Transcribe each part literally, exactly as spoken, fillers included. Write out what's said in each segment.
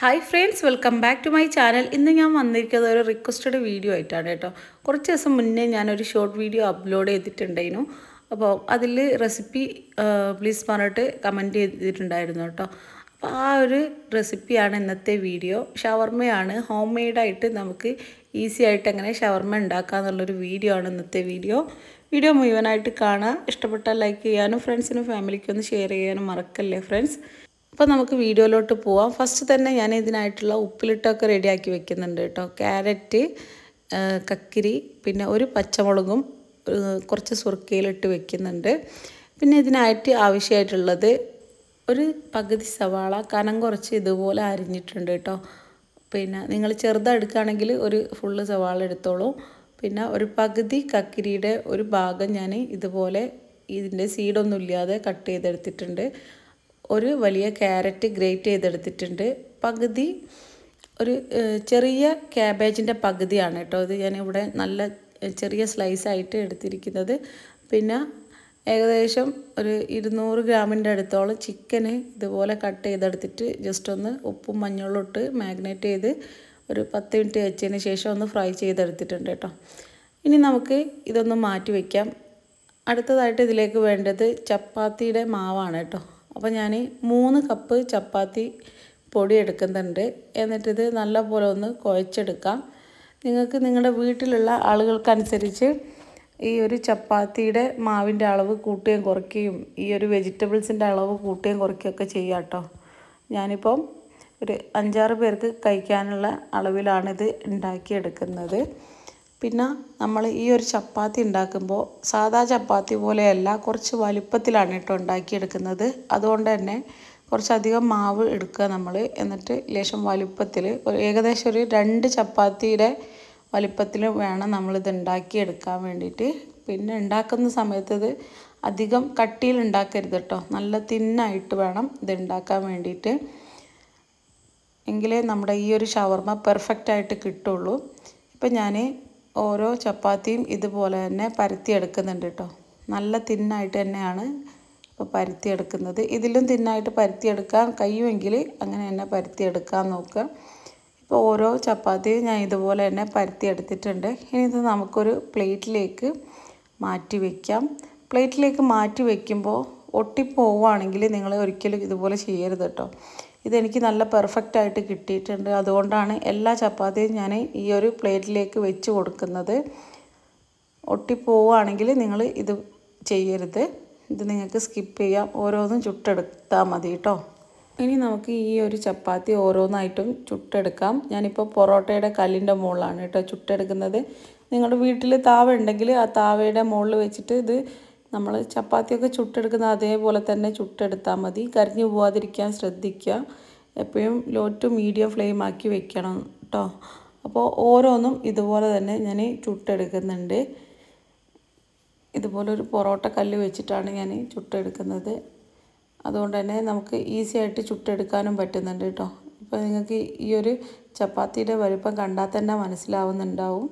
Hi friends, welcome back to my channel. ഇന്ന് ഞാൻ വന്നിരിക്കുന്നത് ഒരു റിക്വസ്റ്റഡ് വീഡിയോ ആയിട്ടാണ് കേട്ടോ. കുറച്ച് ദിവസം മുന്നേ ഞാൻ ഒരു ഷോർട്ട് വീഡിയോ അപ്ലോഡ് ചെയ്തിട്ടുണ്ടായിരുന്നു. അപ്പോൾ അതിൽ റെസിപ്പി പ്ലീസ് പറഞ്ഞിട്ട് കമൻറ്റ് ചെയ്തിട്ടുണ്ടായിരുന്നു കേട്ടോ. അപ്പോൾ ആ ഒരു റെസിപ്പിയാണ് ഇന്നത്തെ വീഡിയോ. ഷവർമ്മയാണ്, ഹോം മെയ്ഡായിട്ട് നമുക്ക് ഈസി ആയിട്ട് എങ്ങനെ ഷവർമ്മ ഉണ്ടാക്കാമെന്നുള്ളൊരു വീഡിയോ ആണ് ഇന്നത്തെ വീഡിയോ. വീഡിയോ മുഴുവനായിട്ട് കാണുക. ഇഷ്ടപ്പെട്ടാൽ ലൈക്ക് ചെയ്യാനും ഫ്രണ്ട്സിനും ഫാമിലിക്കും ഒന്ന് ഷെയർ ചെയ്യാനും മറക്കല്ലേ ഫ്രണ്ട്സ്. അപ്പോൾ നമുക്ക് വീഡിയോയിലോട്ട് പോവാം. ഫസ്റ്റ് തന്നെ ഞാൻ ഇതിനായിട്ടുള്ള ഉപ്പിലിട്ടൊക്കെ റെഡിയാക്കി വെക്കുന്നുണ്ട് കേട്ടോ. ക്യാരറ്റ്, കക്കിരി, പിന്നെ ഒരു പച്ചമുളകും കുറച്ച് സുർക്കയിലിട്ട് വെക്കുന്നുണ്ട്. പിന്നെ ഇതിനായിട്ട് ആവശ്യമായിട്ടുള്ളത് ഒരു പകുതി സവാള കനം കുറച്ച് ഇതുപോലെ അരിഞ്ഞിട്ടുണ്ട് കേട്ടോ. പിന്നെ നിങ്ങൾ ചെറുതെടുക്കുകയാണെങ്കിൽ ഒരു ഫുള്ള് സവാള എടുത്തോളൂ. പിന്നെ ഒരു പകുതി കക്കിരിയുടെ ഒരു ഭാഗം ഞാൻ ഇതുപോലെ ഇതിൻ്റെ സീഡൊന്നും ഇല്ലാതെ കട്ട് ചെയ്തെടുത്തിട്ടുണ്ട്. ഒരു വലിയ ക്യാരറ്റ് ഗ്രേറ്റ് ചെയ്തെടുത്തിട്ടുണ്ട്. പകുതി ഒരു ചെറിയ ക്യാബേജിൻ്റെ പകുതിയാണ് കേട്ടോ. ഇത് ഞാനിവിടെ നല്ല ചെറിയ സ്ലൈസായിട്ട് എടുത്തിരിക്കുന്നത്. പിന്നെ ഏകദേശം ഒരു ഇരുന്നൂറ് ഗ്രാമിൻ്റെ അടുത്തോളം ചിക്കന് ഇതുപോലെ കട്ട് ചെയ്തെടുത്തിട്ട് ജസ്റ്റ് ഒന്ന് ഉപ്പും മഞ്ഞളും ഇട്ട് മാഗ്നേറ്റ് ചെയ്ത് ഒരു പത്ത് മിനിറ്റ് വെച്ചതിന് ശേഷം ഒന്ന് ഫ്രൈ ചെയ്തെടുത്തിട്ടുണ്ട് കേട്ടോ. ഇനി നമുക്ക് ഇതൊന്ന് മാറ്റി വയ്ക്കാം. അടുത്തതായിട്ട് ഇതിലേക്ക് വേണ്ടത് ചപ്പാത്തിയുടെ മാവാണ് കേട്ടോ. അപ്പോൾ ഞാൻ മൂന്ന് കപ്പ് ചപ്പാത്തി പൊടി എടുക്കുന്നുണ്ട്. എന്നിട്ടിത് നല്ലപോലെ ഒന്ന് കുഴച്ചെടുക്കാം. നിങ്ങൾക്ക് നിങ്ങളുടെ വീട്ടിലുള്ള ആളുകൾക്കനുസരിച്ച് ഈ ഒരു ചപ്പാത്തിയുടെ മാവിൻ്റെ അളവ് കൂട്ടുകയും കുറയ്ക്കുകയും ഈ ഒരു വെജിറ്റബിൾസിൻ്റെ അളവ് കൂട്ടുകയും കുറയ്ക്കുകയൊക്കെ ചെയ്യാം കേട്ടോ. ഞാനിപ്പം ഒരു അഞ്ചാറ് പേർക്ക് കഴിക്കാനുള്ള അളവിലാണിത് ഉണ്ടാക്കിയെടുക്കുന്നത്. പിന്നെ നമ്മൾ ഈ ഒരു ചപ്പാത്തി ഉണ്ടാക്കുമ്പോൾ സാധാ ചപ്പാത്തി പോലെയല്ല, കുറച്ച് വലിപ്പത്തിലാണ് കേട്ടോ ഉണ്ടാക്കിയെടുക്കുന്നത്. അതുകൊണ്ട് തന്നെ കുറച്ചധികം മാവ് എടുക്കുക നമ്മൾ. എന്നിട്ട് ലേശം വലിപ്പത്തിൽ ഒരു ഏകദേശം ഒരു രണ്ട് ചപ്പാത്തിയുടെ വലിപ്പത്തിൽ വേണം നമ്മളിത് ഉണ്ടാക്കിയെടുക്കാൻ വേണ്ടിയിട്ട്. പിന്നെ ഉണ്ടാക്കുന്ന സമയത്ത് ഇത് അധികം കട്ടിയിൽ ഉണ്ടാക്കരുത് കേട്ടോ. നല്ല തിന്നായിട്ട് വേണം ഇത് ഉണ്ടാക്കാൻ വേണ്ടിയിട്ട്. എങ്കിലേ നമ്മുടെ ഈ ഒരു ഷവർമ്മ പെർഫെക്റ്റായിട്ട് കിട്ടുള്ളൂ. ഇപ്പം ഞാൻ ഓരോ ചപ്പാത്തിയും ഇതുപോലെ തന്നെ പരത്തിയെടുക്കുന്നുണ്ട് കേട്ടോ. നല്ല തിന്നായിട്ട് തന്നെയാണ് ഇപ്പോൾ പരത്തിയെടുക്കുന്നത്. ഇതിലും തിന്നായിട്ട് പരത്തിയെടുക്കാൻ കഴിയുമെങ്കിൽ അങ്ങനെ തന്നെ പരത്തിയെടുക്കാൻ നോക്കുക. ഇപ്പോൾ ഓരോ ചപ്പാത്തിയും ഞാൻ ഇതുപോലെ തന്നെ പരത്തിയെടുത്തിട്ടുണ്ട്. ഇനി ഇത് നമുക്കൊരു പ്ലേറ്റിലേക്ക് മാറ്റി വയ്ക്കാം. പ്ലേറ്റിലേക്ക് മാറ്റി വയ്ക്കുമ്പോൾ ഒട്ടിപ്പോവുകയാണെങ്കിൽ നിങ്ങൾ ഒരിക്കലും ഇതുപോലെ ചെയ്യരുത് കേട്ടോ. ഇതെനിക്ക് നല്ല പെർഫെക്റ്റായിട്ട് കിട്ടിയിട്ടുണ്ട്. അതുകൊണ്ടാണ് എല്ലാ ചപ്പാത്തിയും ഞാൻ ഈ ഒരു പ്ലേറ്റിലേക്ക് വെച്ച് കൊടുക്കുന്നത്. ഒട്ടിപ്പോവുകയാണെങ്കിൽ നിങ്ങൾ ഇത് ചെയ്യരുത്. ഇത് നിങ്ങൾക്ക് സ്കിപ്പ് ചെയ്യാം. ഓരോന്നും ചുട്ടെടുത്താൽ മതി കേട്ടോ. ഇനി നമുക്ക് ഈ ഒരു ചപ്പാത്തി ഓരോന്നായിട്ടും ചുട്ടെടുക്കാം. ഞാനിപ്പോൾ പൊറോട്ടയുടെ കല്ലിൻ്റെ മുകളിലാണ് കേട്ടോ ചുട്ടെടുക്കുന്നത്. നിങ്ങളുടെ വീട്ടിൽ താവ ഉണ്ടെങ്കിൽ ആ താവയുടെ മുകളിൽ വെച്ചിട്ട് ഇത് നമ്മൾ ചപ്പാത്തിയൊക്കെ ചുട്ടെടുക്കുന്ന അതേപോലെ തന്നെ ചുട്ടെടുത്താൽ മതി. കരിഞ്ഞു പോകാതിരിക്കാൻ ശ്രദ്ധിക്കുക. എപ്പോഴും ലോ ടു മീഡിയം ഫ്ലെയിം ആക്കി വെക്കണം കേട്ടോ. അപ്പോൾ ഓരോന്നും ഇതുപോലെ തന്നെ ഞാൻ ചുട്ടെടുക്കുന്നുണ്ട്. ഇതുപോലെ ഒരു പൊറോട്ട കല്ല് വെച്ചിട്ടാണ് ഞാൻ ചുട്ടെടുക്കുന്നത്. അതുകൊണ്ട് തന്നെ നമുക്ക് ഈസി ആയിട്ട് ചുട്ടെടുക്കാനും പറ്റുന്നുണ്ട് കേട്ടോ. ഇപ്പോൾ നിങ്ങൾക്ക് ഈ ഒരു ചപ്പാത്തിയുടെ വലുപ്പം കണ്ടാൽ തന്നെ മനസ്സിലാവുന്നുണ്ടാവും.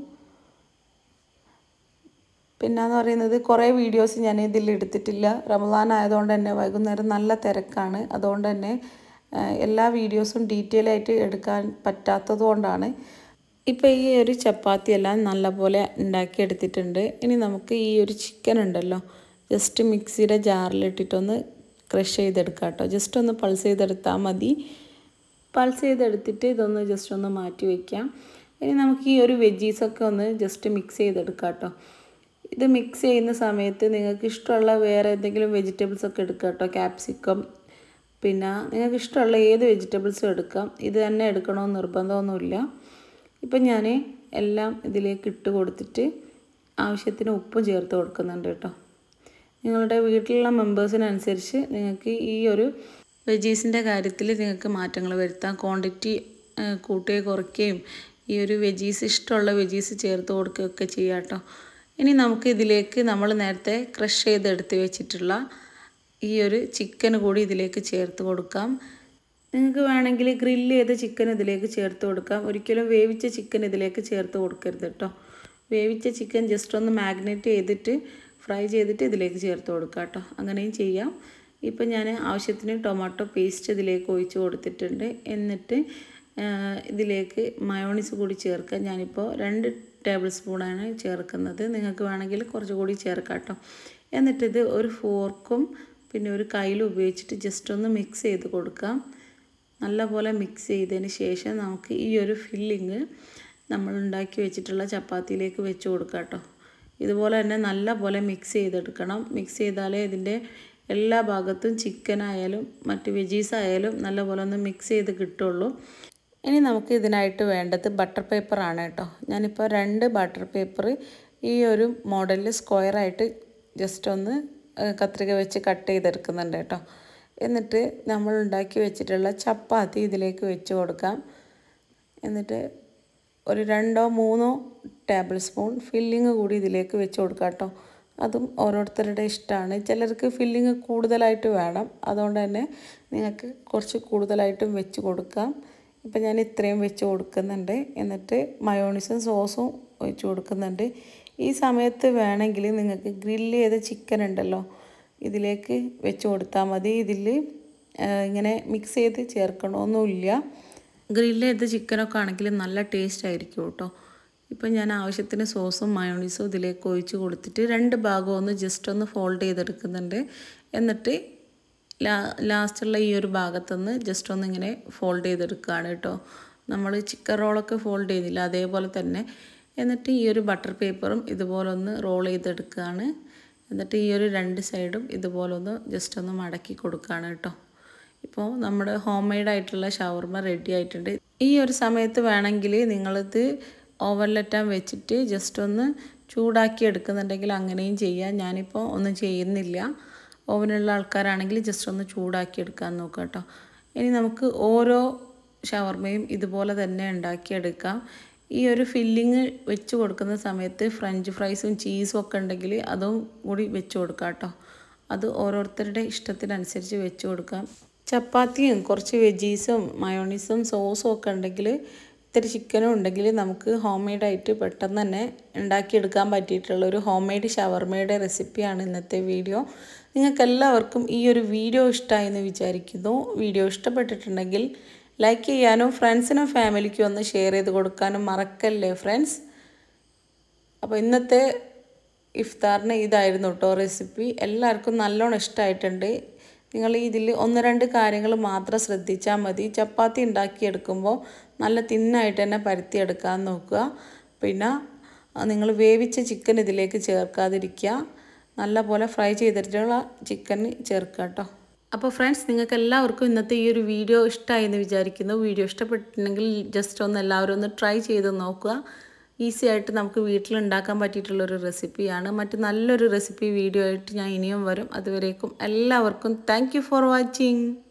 പിന്നെയെന്ന് പറയുന്നത് കുറേ വീഡിയോസ് ഞാൻ ഇതിൽ എടുത്തിട്ടില്ല. റമദാൻ ആയതുകൊണ്ട് തന്നെ വൈകുന്നേരം നല്ല തിരക്കാണ്. അതുകൊണ്ട് തന്നെ എല്ലാ വീഡിയോസും ഡീറ്റെയിൽ ആയിട്ട് എടുക്കാൻ പറ്റാത്തത് കൊണ്ടാണ്. ഇപ്പോൾ ഈ ഒരു ചപ്പാത്തി എല്ലാം നല്ലപോലെ ഉണ്ടാക്കിയെടുത്തിട്ടുണ്ട്. ഇനി നമുക്ക് ഈ ഒരു ചിക്കൻ ഉണ്ടല്ലോ ജസ്റ്റ് മിക്സിയുടെ ജാറിലിട്ടിട്ടൊന്ന് ക്രഷ് ചെയ്തെടുക്കാം കേട്ടോ. ജസ്റ്റ് ഒന്ന് പൾസ് ചെയ്തെടുത്താൽ മതി. പൾസ് ചെയ്തെടുത്തിട്ട് ഇതൊന്ന് ജസ്റ്റ് ഒന്ന് മാറ്റി വയ്ക്കാം. ഇനി നമുക്ക് ഈ ഒരു വെജീസൊക്കെ ഒന്ന് ജസ്റ്റ് മിക്സ് ചെയ്തെടുക്കാം കേട്ടോ. ഇത് മിക്സ് ചെയ്യുന്ന സമയത്ത് നിങ്ങൾക്ക് ഇഷ്ടമുള്ള വേറെ എന്തെങ്കിലും വെജിറ്റബിൾസ് ഒക്കെ എടുക്കുക കേട്ടോ. ക്യാപ്സിക്കം, പിന്നെ നിങ്ങൾക്ക് ഇഷ്ടമുള്ള ഏത് വെജിറ്റബിൾസും എടുക്കാം. ഇത് തന്നെ എടുക്കണമെന്ന് നിർബന്ധമൊന്നുമില്ല. ഇപ്പം ഞാൻ എല്ലാം ഇതിലേക്ക് ഇട്ട് കൊടുത്തിട്ട് ആവശ്യത്തിന് ഉപ്പും ചേർത്ത് കൊടുക്കുന്നുണ്ട് കേട്ടോ. നിങ്ങളുടെ വീട്ടിലുള്ള മെമ്പേഴ്സിനനുസരിച്ച് നിങ്ങൾക്ക് ഈ ഒരു വെജീസിൻ്റെ കാര്യത്തിൽ നിങ്ങൾക്ക് മാറ്റങ്ങൾ വരുത്താം. ക്വാണ്ടിറ്റി കൂട്ടുകയും കുറയ്ക്കുകയും ഈ ഒരു വെജീസ് ഇഷ്ടമുള്ള വെജീസ് ചേർത്ത് കൊടുക്കുകയൊക്കെ ചെയ്യാം കേട്ടോ. ഇനി നമുക്ക് ഇതിലേക്ക് നമ്മൾ നേരത്തെ ക്രഷ് ചെയ്തെടുത്ത് വെച്ചിട്ടുള്ള ഈ ഒരു ചിക്കൻ കൂടി ഇതിലേക്ക് ചേർത്ത് കൊടുക്കാം. നിങ്ങൾക്ക് വേണമെങ്കിൽ ഗ്രില്ല് ചെയ്ത ചിക്കൻ ഇതിലേക്ക് ചേർത്ത് കൊടുക്കാം. ഒരിക്കലും വേവിച്ച ചിക്കൻ ഇതിലേക്ക് ചേർത്ത് കൊടുക്കരുത് കേട്ടോ. വേവിച്ച ചിക്കൻ ജസ്റ്റ് ഒന്ന് മാഗ്നേറ്റ് ചെയ്തിട്ട് ഫ്രൈ ചെയ്തിട്ട് ഇതിലേക്ക് ചേർത്ത് കൊടുക്കാം കേട്ടോ. അങ്ങനെയും ചെയ്യാം. ഇപ്പം ഞാൻ ആവശ്യത്തിന് ടൊമാറ്റോ പേസ്റ്റ് ഇതിലേക്ക് ഒഴിച്ച് കൊടുത്തിട്ടുണ്ട്. എന്നിട്ട് ഇതിലേക്ക് മയോണൈസ് കൂടി ചേർക്കാം. ഞാനിപ്പോൾ രണ്ട് ടേബിൾ സ്പൂണാണ് ചേർക്കുന്നത്. നിങ്ങൾക്ക് വേണമെങ്കിൽ കുറച്ചുകൂടി ചേർക്കാം കേട്ടോ. എന്നിട്ടിത് ഒരു ഫോർക്കും പിന്നെ ഒരു കയ്യിലും ഉപയോഗിച്ചിട്ട് ജസ്റ്റ് ഒന്ന് മിക്സ് ചെയ്ത് കൊടുക്കാം. നല്ലപോലെ മിക്സ് ചെയ്തതിന് ശേഷം നമുക്ക് ഈ ഒരു ഫില്ലിങ് നമ്മൾ ഉണ്ടാക്കി വെച്ചിട്ടുള്ള ചപ്പാത്തിയിലേക്ക് വെച്ച് കൊടുക്കാം കേട്ടോ. ഇതുപോലെ തന്നെ നല്ല പോലെ മിക്സ് ചെയ്തെടുക്കണം. മിക്സ് ചെയ്താലേ ഇതിൻ്റെ എല്ലാ ഭാഗത്തും ചിക്കൻ ആയാലും മറ്റ് വെജീസ് ആയാലും നല്ലപോലെ ഒന്ന് മിക്സ് ചെയ്ത് കിട്ടുള്ളൂ. ഇനി നമുക്ക് ഇതിനായിട്ട് വേണ്ടത് ബട്ടർ പേപ്പറാണ് കേട്ടോ. ഞാനിപ്പോൾ രണ്ട് ബട്ടർ പേപ്പർ ഈ ഒരു മോഡലിൽ സ്ക്വയറായിട്ട് ജസ്റ്റ് ഒന്ന് കത്രിക വെച്ച് കട്ട് ചെയ്തെടുക്കുന്നുണ്ട് കേട്ടോ. എന്നിട്ട് നമ്മൾ ഉണ്ടാക്കി വെച്ചിട്ടുള്ള ചപ്പാത്തി ഇതിലേക്ക് വെച്ച് കൊടുക്കാം. എന്നിട്ട് ഒരു രണ്ടോ മൂന്നോ ടേബിൾ സ്പൂൺ ഫില്ലിങ് കൂടി ഇതിലേക്ക് വെച്ച് കൊടുക്കാം കേട്ടോ. അതും ഓരോരുത്തരുടെ ഇഷ്ടമാണ്. ചിലർക്ക് ഫില്ലിങ് കൂടുതലായിട്ട് വേണം, അതുകൊണ്ട് തന്നെ നിങ്ങൾക്ക് കുറച്ച് കൂടുതലായിട്ടും വെച്ച് കൊടുക്കാം. ഇപ്പം ഞാൻ ഇത്രയും വെച്ച് കൊടുക്കുന്നുണ്ട്. എന്നിട്ട് മയോണൈസും സോസും ഒഴിച്ച് കൊടുക്കുന്നുണ്ട്. ഈ സമയത്ത് വേണമെങ്കിൽ നിങ്ങൾക്ക് ഗ്രില്ല് ചെയ്ത ചിക്കൻ ഉണ്ടല്ലോ, ഇതിലേക്ക് വെച്ച് കൊടുത്താൽ മതി. ഇതിൽ ഇങ്ങനെ മിക്സ് ചെയ്ത് ചേർക്കണമൊന്നുമില്ല. ഗ്രില്ല് ചെയ്ത ചിക്കനൊക്കെ ആണെങ്കിൽ നല്ല ടേസ്റ്റ് ആയിരിക്കും കേട്ടോ. ഇപ്പം ഞാൻ ആവശ്യത്തിന് സോസും മയോണൈസും ഇതിലേക്ക് ഒഴിച്ച് കൊടുത്തിട്ട് രണ്ട് ഭാഗവും ഒന്ന് ജസ്റ്റ് ഒന്ന് ഫോൾഡ് ചെയ്തെടുക്കുന്നുണ്ട്. എന്നിട്ട് ലാ ലാസ്റ്റുള്ള ഈ ഒരു ഭാഗത്തുനിന്ന് ജസ്റ്റ് ഒന്ന് ഇങ്ങനെ ഫോൾഡ് ചെയ്തെടുക്കുകയാണ് കേട്ടോ. നമ്മൾ ചിക്കൻ റോളൊക്കെ ഫോൾഡ് ചെയ്തില്ല, അതേപോലെ തന്നെ. എന്നിട്ട് ഈ ഒരു ബട്ടർ പേപ്പറും ഇതുപോലെ ഒന്ന് റോൾ ചെയ്തെടുക്കുകയാണ്. എന്നിട്ട് ഈ ഒരു രണ്ട് സൈഡും ഇതുപോലെ ഒന്ന് ജസ്റ്റ് ഒന്ന് മടക്കി കൊടുക്കുകയാണ് കേട്ടോ. ഇപ്പോൾ നമ്മുടെ ഹോം മെയ്ഡായിട്ടുള്ള ഷവർമ റെഡി ആയിട്ടുണ്ട്. ഈ ഒരു സമയത്ത് വേണമെങ്കിൽ നിങ്ങളിത് ഓവനിലെറ്റാൻ വെച്ചിട്ട് ജസ്റ്റ് ഒന്ന് ചൂടാക്കി എടുക്കുന്നുണ്ടെങ്കിൽ അങ്ങനെയും ചെയ്യാം. ഞാനിപ്പോൾ ഒന്നും ചെയ്യുന്നില്ല. ഓവനുള്ള ആൾക്കാരാണെങ്കിൽ ജസ്റ്റ് ഒന്ന് ചൂടാക്കി എടുക്കാൻ നോക്കാം കേട്ടോ. ഇനി നമുക്ക് ഓരോ ഷവർമയും ഇതുപോലെ തന്നെ ഉണ്ടാക്കിയെടുക്കാം. ഈ ഒരു ഫില്ലിങ് വെച്ച് കൊടുക്കുന്ന സമയത്ത് ഫ്രഞ്ച് ഫ്രൈസും ചീസും ഒക്കെ ഉണ്ടെങ്കിൽ അതും കൂടി വെച്ച് കൊടുക്കാം കേട്ടോ. അത് ഓരോരുത്തരുടെ ഇഷ്ടത്തിനനുസരിച്ച് വെച്ച് കൊടുക്കാം. ചപ്പാത്തിയും കുറച്ച് വെജീസും മയോണൈസും സോസും ഒക്കെ ഉണ്ടെങ്കിൽ, ഇത്തിരി ചിക്കനും ഉണ്ടെങ്കിൽ നമുക്ക് ഹോം മെയ്ഡായിട്ട് പെട്ടെന്ന് തന്നെ ഉണ്ടാക്കിയെടുക്കാൻ പറ്റിയിട്ടുള്ള ഒരു ഹോം മെയ്ഡ് ഷവർമയുടെ റെസിപ്പിയാണ് ഇന്നത്തെ വീഡിയോ. നിങ്ങൾക്കെല്ലാവർക്കും ഈ ഒരു വീഡിയോ ഇഷ്ടമായെന്ന് വിചാരിക്കുന്നു. വീഡിയോ ഇഷ്ടപ്പെട്ടിട്ടുണ്ടെങ്കിൽ ലൈക്ക് ചെയ്യാനും ഫ്രണ്ട്സിനും ഫാമിലിക്കും ഒന്ന് ഷെയർ ചെയ്ത് കൊടുക്കാനും മറക്കല്ലേ ഫ്രണ്ട്സ്. അപ്പോൾ ഇന്നത്തെ ഇഫ്താറിന് ഇതായിരുന്നു കേട്ടോ റെസിപ്പി. എല്ലാവർക്കും നല്ലോണം ഇഷ്ടമായിട്ടുണ്ട്. നിങ്ങൾ ഇതിൽ ഒന്ന് രണ്ട് കാര്യങ്ങൾ മാത്രം ശ്രദ്ധിച്ചാൽ മതി. ചപ്പാത്തി ഉണ്ടാക്കിയെടുക്കുമ്പോൾ നല്ല തിന്നായിട്ട് തന്നെ പരത്തിയെടുക്കാൻ നോക്കുക. പിന്നെ നിങ്ങൾ വേവിച്ച ചിക്കൻ ഇതിലേക്ക് ചേർക്കാതിരിക്കുക. നല്ല പോലെ ഫ്രൈ ചെയ്തിട്ടുള്ള ചിക്കൻ ചേർക്കുക കേട്ടോ. അപ്പോൾ ഫ്രണ്ട്സ്, നിങ്ങൾക്ക് എല്ലാവർക്കും ഇന്നത്തെ ഈ ഒരു വീഡിയോ ഇഷ്ടമായി എന്ന് വിചാരിക്കുന്നു. വീഡിയോ ഇഷ്ടപ്പെട്ടിട്ടുണ്ടെങ്കിൽ ജസ്റ്റ് ഒന്ന് എല്ലാവരും ഒന്ന് ട്രൈ ചെയ്ത് നോക്കുക. ഈസി ആയിട്ട് നമുക്ക് വീട്ടിൽ ഉണ്ടാക്കാൻ പറ്റിയിട്ടുള്ളൊരു റെസിപ്പിയാണ്. മറ്റ് നല്ലൊരു റെസിപ്പി വീഡിയോ ആയിട്ട് ഞാൻ ഇനിയും വരും. അതുവരേക്കും എല്ലാവർക്കും താങ്ക് യു ഫോർ വാച്ചിങ്.